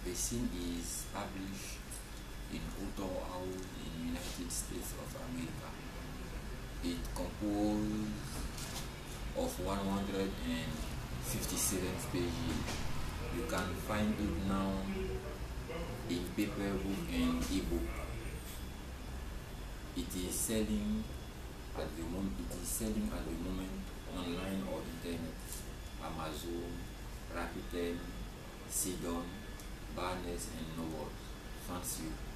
The scene is published in Author House in United States of America. It composed of 157 pages. You can find it now in paper book and ebook. It is selling at the moment online or internet. Amazon, Rakuten, Seydou, Barnes and Noble. Thanks you.